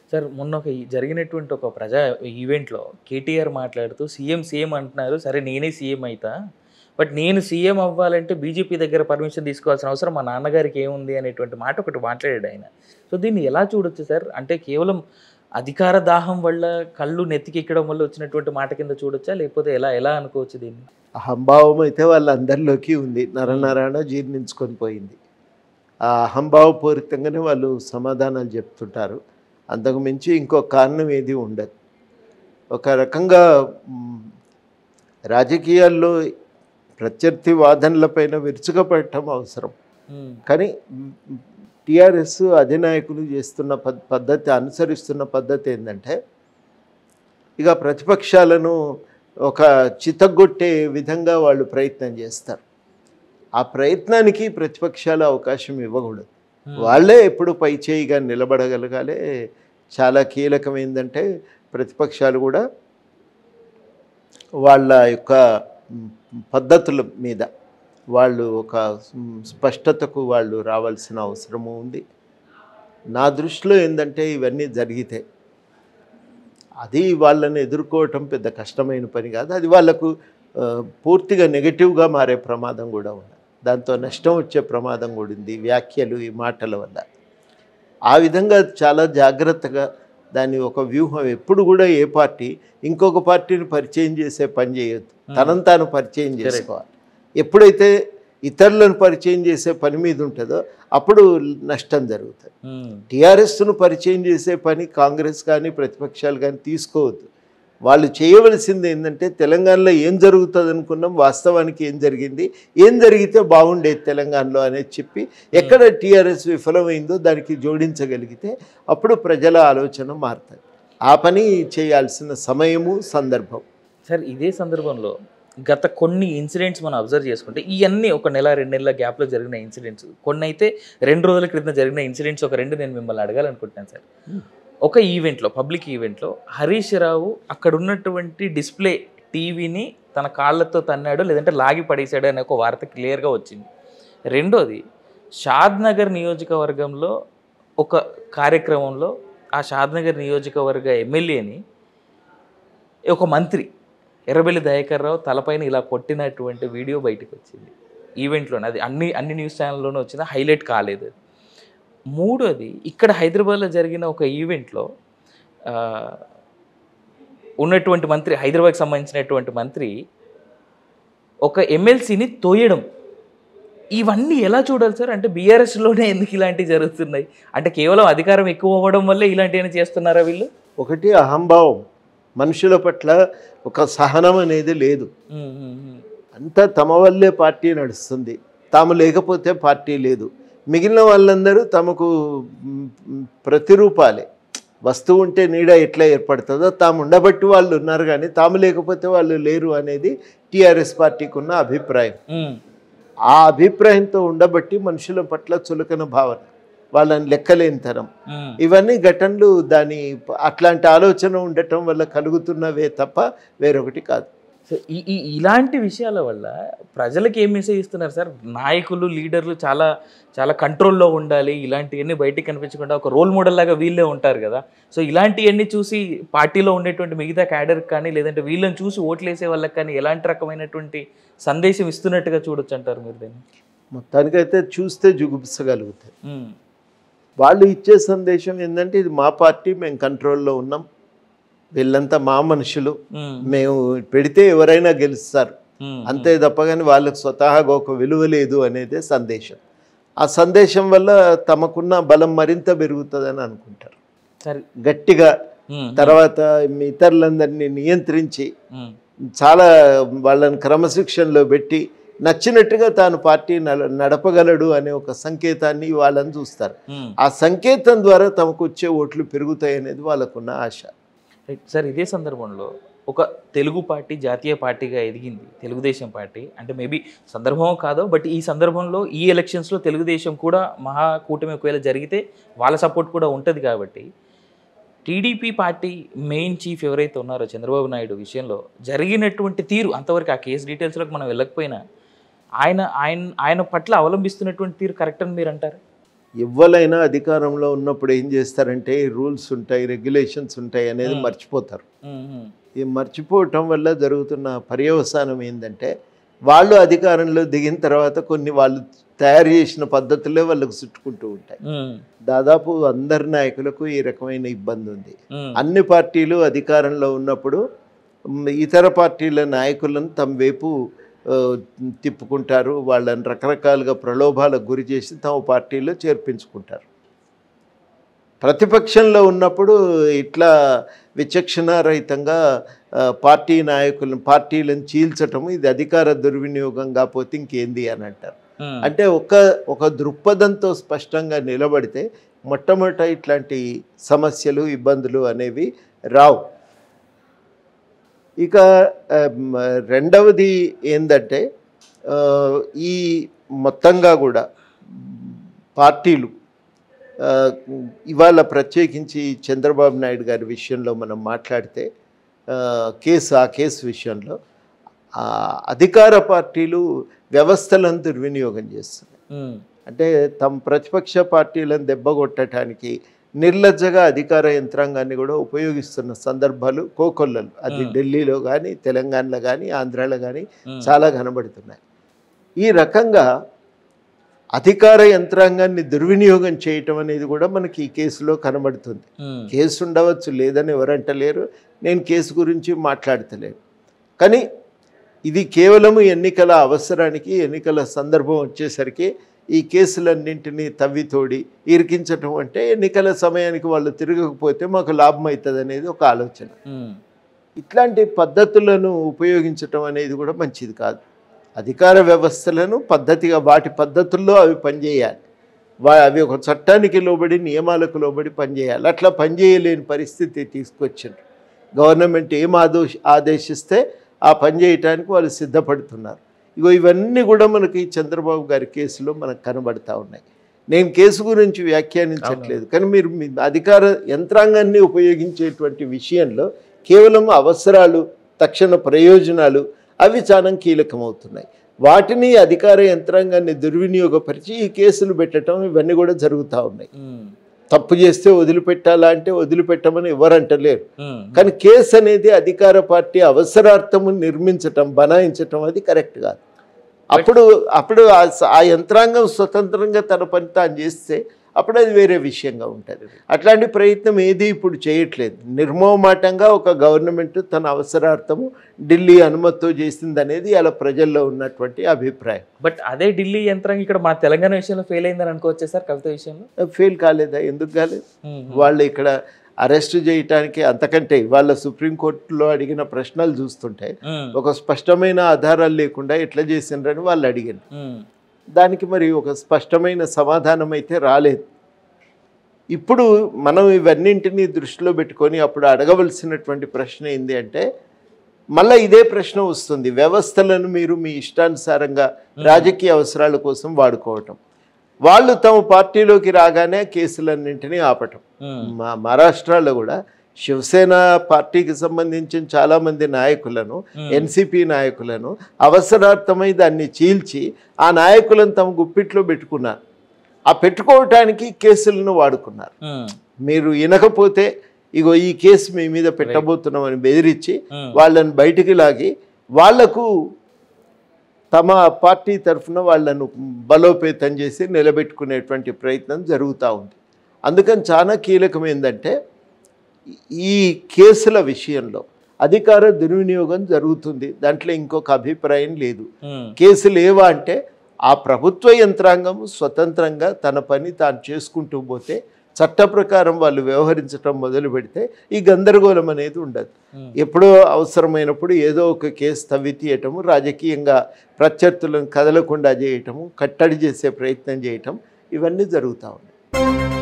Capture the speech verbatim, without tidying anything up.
Sir మొన్న ఒక ఈ జరిగినటువంటి ఒక ప్రజా ఈవెంట్‌లో కేటీఆర్ మాట్లాడుతూ సీఎం సీఎం అంటున్నారు. సరే నేనే సీఎం అయితా. బట్ నేను సీఎం అవ్వాలంటే బీజేపీ దగ్గర పర్మిషన్ తీసుకోవాల్సిన అవసరం మా నాన్నగారికి ఏముంది అనేటువంటి మాట ఒకటి మాట్లాడాడు ఆయన. సో దీన్ని ఎలా చూడొచ్చు సార్? అంటే కేవలం అధికార దాహం వల్ల కళ్ళు నెత్తికెక్కడం వల్ల వచ్చినటువంటి మాట కింద చూడొచ్చా? లేకపోతే ఎలా ఎలా అనుకోవచ్చు దీన్ని? అహంభావం అయితే వాళ్ళందరిలోకి ఉంది. నరనరాన జీర్ణించుకొని పోయింది. ఆ అహంభావపూరితంగానే వాళ్ళు సమాధానాలు చెప్తుంటారు. అంతకు మించి ఇంకో కారణం ఏది ఉండదు. ఒక రకంగా రాజకీయాల్లో ప్రత్యర్థి వాదనలపైన విరుచుకపడటం అవసరం. కానీ టీఆర్ఎస్ అధినాయకులు చేస్తున్న పద్ధతి అనుసరిస్తున్న పద్ధతి ఏంటంటే ఇక ప్రతిపక్షాలను ఒక చితగ్గొట్టే విధంగా వాళ్ళు ప్రయత్నం చేస్తారు. ఆ ప్రయత్నానికి ప్రతిపక్షాలు అవకాశం ఇవ్వకూడదు. వాళ్ళే ఎప్పుడు పై చేయిగా నిలబడగలగాలి. చాలా కీలకం ఏంటంటే ప్రతిపక్షాలు కూడా వాళ్ళ యొక్క పద్ధతుల మీద వాళ్ళు ఒక స్పష్టతకు వాళ్ళు రావాల్సిన అవసరము ఉంది. నా దృష్టిలో ఏంటంటే ఇవన్నీ జరిగితే అది వాళ్ళని ఎదుర్కోవటం పెద్ద కష్టమైన పని కాదు. అది వాళ్ళకు పూర్తిగా నెగటివ్గా మారే ప్రమాదం కూడా ఉంది. దాంతో నష్టం వచ్చే ప్రమాదం కూడా ఉంది వ్యాఖ్యలు ఈ మాటల వల్ల. ఆ విధంగా చాలా జాగ్రత్తగా దాన్ని ఒక వ్యూహం ఎప్పుడు కూడా ఏ పార్టీ ఇంకొక పార్టీని పరిచయం చేసే పని చేయొద్దు. తనను తాను పరిచయం చేసుకోవాలి. ఎప్పుడైతే ఇతరులను పరిచయం చేసే పని మీద ఉంటుందో అప్పుడు నష్టం జరుగుతుంది. టీఆర్ఎస్ను పరిచయం చేసే పని కాంగ్రెస్ కానీ ప్రతిపక్షాలు కానీ తీసుకోవద్దు. వాళ్ళు చేయవలసింది ఏంటంటే తెలంగాణలో ఏం జరుగుతుంది అనుకున్నాం, వాస్తవానికి ఏం జరిగింది, ఏం జరిగితే బాగుండేది తెలంగాణలో అనేది చెప్పి ఎక్కడ టీఆర్ఎస్ విఫలమైందో దానికి జోడించగలిగితే అప్పుడు ప్రజల ఆలోచన మారుతుంది. ఆ పని చేయాల్సిన సమయము సందర్భం. సార్ ఇదే సందర్భంలో గత కొన్ని ఇన్సిడెంట్స్ మనం అబ్జర్వ్ చేసుకుంటే ఇవన్నీ ఒక నెల రెండు నెలల గ్యాప్లో జరిగిన ఇన్సిడెంట్స్, కొన్ని అయితే రెండు రోజుల క్రితం జరిగిన ఇన్సిడెంట్స్ ఒక రెండు నేను మిమ్మల్ని అడగాలనుకుంటున్నాను సార్. ఒక ఈవెంట్లో పబ్లిక్ ఈవెంట్లో హరీష్ రావు అక్కడ ఉన్నటువంటి డిస్ప్లే టీవీని తన కాళ్ళతో తన్నాడు లేదంటే లాగి పడేశాడు అనే ఒక వార్త క్లియర్గా వచ్చింది. రెండోది షాద్నగర్ నియోజకవర్గంలో ఒక కార్యక్రమంలో ఆ షాద్నగర్ నియోజకవర్గ ఎమ్మెల్యేని ఒక మంత్రి ఎర్రబెల్లి దయాకర్ రావు తలపైన ఇలా కొట్టినటువంటి వీడియో బయటకు వచ్చింది ఈవెంట్లోనే. అది అన్ని అన్ని న్యూస్ ఛానల్లోనే వచ్చింది, హైలైట్ కాలేదు. మూడోది ఇక్కడ హైదరాబాద్లో జరిగిన ఒక ఈవెంట్లో ఉన్నటువంటి మంత్రి, హైదరాబాద్కి సంబంధించినటువంటి మంత్రి ఒక ఎమ్మెల్సీని తోయడం, ఇవన్నీ ఎలా చూడాలి సార్? అంటే బీఆర్ఎస్లోనే ఎందుకు ఇలాంటివి జరుగుతున్నాయి? అంటే కేవలం అధికారం ఎక్కువ అవ్వడం వల్లే ఇలాంటివన్నీ చేస్తున్నారా వీళ్ళు? ఒకటి అహంభావం, మనుషుల పట్ల ఒక సహనం అనేది లేదు. అంతా తమ వల్లే పార్టీ నడుస్తుంది, తాము లేకపోతే పార్టీ లేదు. మిగిలిన వాళ్ళందరూ తమకు ప్రతిరూపాలే. వస్తువు ఉంటే నీడ ఎట్లా ఏర్పడుతుందో తాము ఉండబట్టి వాళ్ళు ఉన్నారు, కానీ తాము లేకపోతే వాళ్ళు లేరు అనేది టీఆర్ఎస్ పార్టీకి ఉన్న అభిప్రాయం. ఆ అభిప్రాయంతో ఉండబట్టి మనుషుల పట్ల చులకన భావన, వాళ్ళని లెక్కలేనితనం, ఇవన్నీ ఘటనలు దాని అట్లాంటి ఆలోచన ఉండటం వల్ల కలుగుతున్నవే తప్ప వేరొకటి కాదు. సో ఈ ఈ ఇలాంటి విషయాల వల్ల ప్రజలకు ఏం మెసేజ్ ఇస్తున్నారు సార్? నాయకులు లీడర్లు చాలా చాలా కంట్రోల్లో ఉండాలి, ఇలాంటివన్నీ బయటికి కనిపించకుండా ఒక రోల్ మోడల్ లాగా వీళ్ళే ఉంటారు కదా. సో ఇలాంటివన్నీ చూసి పార్టీలో ఉండేటువంటి మిగతా క్యాడర్కి కానీ లేదంటే వీళ్ళని చూసి ఓట్లు వేసే వాళ్ళకి కానీ ఎలాంటి రకమైనటువంటి సందేశం ఇస్తున్నట్టుగా చూడొచ్చు అంటారు మీరు దీన్ని? మొత్తానికైతే చూస్తే జుగుప్సగలుగుతాయి. వాళ్ళు ఇచ్చే సందేశం ఏంటంటే ఇది మా పార్టీ, మేము కంట్రోల్లో ఉన్నాం, వీళ్ళంతా మా మనుషులు, మేము పెడితే ఎవరైనా గెలుస్తారు అంతే తప్ప కానీ వాళ్ళకు స్వతహాగా ఒక విలువ లేదు అనేదే సందేశం. ఆ సందేశం వల్ల తమకున్న బలం మరింత పెరుగుతుందని అనుకుంటారు గట్టిగా. తర్వాత ఇతరులందరినీ నియంత్రించి చాలా వాళ్ళని క్రమశిక్షణలో పెట్టి నచ్చినట్టుగా తాను పార్టీ నడపగలడు అనే ఒక సంకేతాన్ని వాళ్ళని చూస్తారు. ఆ సంకేతం ద్వారా తమకు వచ్చే ఓట్లు పెరుగుతాయి అనేది వాళ్ళకున్న ఆశ. సార్ ఇదే సందర్భంలో ఒక తెలుగు పార్టీ జాతీయ పార్టీగా ఎదిగింది తెలుగుదేశం పార్టీ, అంటే మేబీ సందర్భం కాదో బట్ ఈ సందర్భంలో ఈ ఎలక్షన్స్లో తెలుగుదేశం కూడా మహా కూటమి ఒకవేళ జరిగితే వాళ్ళ సపోర్ట్ కూడా ఉంటుంది. కాబట్టి టీడీపీ పార్టీ మెయిన్ చీఫ్ ఎవరైతే ఉన్నారో చంద్రబాబు నాయుడు విషయంలో జరిగినటువంటి తీరు, అంతవరకు ఆ కేసు డీటెయిల్స్లోకి మనం వెళ్ళకపోయినా ఆయన ఆయన ఆయన పట్ల అవలంబిస్తున్నటువంటి తీరు కరెక్ట్ అని మీరు అంటారు? ఎవరైనా అధికారంలో ఉన్నప్పుడు ఏం చేస్తారంటే రూల్స్ ఉంటాయి, రెగ్యులేషన్స్ ఉంటాయి అనేది మర్చిపోతారు. ఈ మర్చిపోవటం వల్ల జరుగుతున్న పర్యవసానం ఏంటంటే వాళ్ళు అధికారంలో దిగిన తర్వాత కొన్ని వాళ్ళు తయారు చేసిన పద్ధతులే వాళ్ళకు చుట్టుకుంటూ ఉంటాయి. దాదాపు అందరి నాయకులకు ఈ రకమైన ఇబ్బంది ఉంది. అన్ని పార్టీలు అధికారంలో ఉన్నప్పుడు ఇతర పార్టీల నాయకులను తమ వైపు తిప్పుకుంటారు, వాళ్ళని రకరకాలుగా ప్రలోభాలకు గురి చేసి తమ పార్టీలో చేర్పించుకుంటారు. ప్రతిపక్షంలో ఉన్నప్పుడు ఇట్లా విచక్షణారహితంగా పార్టీ నాయకులను పార్టీలను చీల్చటం ఇది అధికార దుర్వినియోగం కాకపోతే ఇంకేంది అని అంటారు. అంటే ఒక ఒక దృక్పథంతో స్పష్టంగా నిలబడితే మొట్టమొదట ఇట్లాంటి సమస్యలు ఇబ్బందులు అనేవి రావు. ఇక రెండవది ఏంటంటే ఈ మొత్తంగా కూడా పార్టీలు ఇవాళ ప్రత్యేకించి చంద్రబాబు నాయుడు గారి విషయంలో మనం మాట్లాడితే కేసు ఆ కేసు విషయంలో అధికార పార్టీలు వ్యవస్థలను దుర్వినియోగం చేస్తున్నాయి. అంటే తమ ప్రతిపక్ష పార్టీలను దెబ్బగొట్టడానికి నిర్లజ్జగా అధికార యంత్రాంగాన్ని కూడా ఉపయోగిస్తున్న సందర్భాలు కోకొల్లలు. అది ఢిల్లీలో కానీ తెలంగాణలో కానీ ఆంధ్రాలో కానీ చాలా కనబడుతున్నాయి. ఈ రకంగా అధికార యంత్రాంగాన్ని దుర్వినియోగం చేయటం అనేది కూడా మనకి ఈ కేసులో కనబడుతుంది. కేసు ఉండవచ్చు, లేదని ఎవరంటలేరు, నేను కేసు గురించి మాట్లాడతలేను. కానీ ఇది కేవలము ఎన్నికల అవసరానికి ఎన్నికల సందర్భం వచ్చేసరికి ఈ కేసులన్నింటినీ తవ్వితోడి ఇరికించటం అంటే ఎన్నికల సమయానికి వాళ్ళు తిరగకపోతే మాకు లాభం అవుతుంది అనేది ఒక ఆలోచన. ఇట్లాంటి పద్ధతులను ఉపయోగించటం అనేది కూడా మంచిది కాదు. అధికార వ్యవస్థలను పద్ధతిగా వాటి పద్ధతుల్లో అవి పనిచేయాలి. వా అవి ఒక చట్టానికి లోబడి నియమాలకు లోబడి పనిచేయాలి. అట్లా పనిచేయలేని పరిస్థితి తీసుకొచ్చిండ్రు. గవర్నమెంట్ ఏం ఆదో ఆదేశిస్తే ఆ పని చేయటానికి వాళ్ళు సిద్ధపడుతున్నారు. ఇగో ఇవన్నీ కూడా మనకి చంద్రబాబు గారి కేసులో మనకు కనబడతా ఉన్నాయి. నేను కేసు గురించి వ్యాఖ్యానించట్లేదు, కానీ మీరు మీ అధికార యంత్రాంగాన్ని ఉపయోగించేటువంటి విషయంలో కేవలం అవసరాలు, తక్షణ ప్రయోజనాలు అవి చాలా కీలకమవుతున్నాయి. వాటిని అధికార యంత్రాంగాన్ని దుర్వినియోగపరిచి ఈ కేసులు పెట్టడం ఇవన్నీ కూడా జరుగుతూ ఉన్నాయి. తప్పు చేస్తే వదిలిపెట్టాలా అంటే వదిలిపెట్టమని ఎవరంటలేరు. కానీ కేసు అనేది అధికార పార్టీ అవసరార్థము నిర్మించటం, బనాయించటం అది కరెక్ట్ కాదు. అప్పుడు అప్పుడు ఆ యంత్రాంగం స్వతంత్రంగా తన పని తాను చేస్తే అప్పుడు అది వేరే విషయంగా ఉంటుంది. అట్లాంటి ప్రయత్నం ఏది ఇప్పుడు చేయట్లేదు. నిర్మోహమాటంగా ఒక గవర్నమెంట్ తన అవసరార్థము ఢిల్లీ అనుమతితో చేసింది అనేది అలా ప్రజల్లో ఉన్నటువంటి అభిప్రాయం. బట్ అదే ఢిల్లీ యంత్రాంగం ఇక్కడ మన తెలంగాణ విషయంలో ఫెయిల్ అయిందని అనుకోవచ్చా సార్? కవిత విషయంలో ఫెయిల్ కాలేదా? ఎందుకు కాలేదు? వాళ్ళు ఇక్కడ అరెస్ట్ చేయటానికి అంతకంటే వాళ్ళ సుప్రీంకోర్టులో అడిగిన ప్రశ్నలు చూస్తుంటే ఒక స్పష్టమైన ఆధారాలు లేకుండా ఎట్లా చేసిండ్రని వాళ్ళు అడిగారు. దానికి మరి ఒక స్పష్టమైన సమాధానం అయితే రాలేదు. ఇప్పుడు మనం ఇవన్నింటినీ దృష్టిలో పెట్టుకొని అప్పుడు అడగవలసినటువంటి ప్రశ్న ఏంది అంటే మళ్ళీ ఇదే ప్రశ్న వస్తుంది. వ్యవస్థలను మీరు మీ ఇష్టానుసారంగా రాజకీయ అవసరాల కోసం వాడుకోవటం, వాళ్ళు తమ పార్టీలోకి రాగానే కేసులన్నింటినీ ఆపటం. మా మహారాష్ట్రలో కూడా శివసేన పార్టీకి సంబంధించిన చాలామంది నాయకులను, ఎన్సిపి నాయకులను అవసరార్థమై దాన్ని చీల్చి ఆ నాయకులను తమ గుప్పిట్లో పెట్టుకున్నారు. ఆ పెట్టుకోవటానికి కేసులను వాడుకున్నారు. మీరు వినకపోతే ఇగో ఈ కేసు మీ మీద పెట్టబోతున్నామని బెదిరించి వాళ్ళని బయటికి లాగి వాళ్లకు తమ పార్టీ తరఫున వాళ్ళను బలోపేతం చేసి నిలబెట్టుకునేటువంటి ప్రయత్నం జరుగుతూ ఉంది. అందుకని చాలా కీలకం ఏంటంటే ఈ కేసుల విషయంలో అధికార దుర్వినియోగం జరుగుతుంది, దాంట్లో ఇంకొక అభిప్రాయం లేదు. కేసులు ఏవా అంటే ఆ ప్రభుత్వ యంత్రాంగం స్వతంత్రంగా తన పని తాను చేసుకుంటూ పోతే చట్ట ప్రకారం వాళ్ళు వ్యవహరించడం మొదలు పెడితే ఈ గందరగోళం అనేది ఉండదు. ఎప్పుడో అవసరమైనప్పుడు ఏదో ఒక కేసు తవ్వి తీయటము, రాజకీయంగా ప్రత్యర్థులను కదలకుండా చేయటము, కట్టడి చేసే ప్రయత్నం చేయటం ఇవన్నీ జరుగుతూ ఉన్నాయి.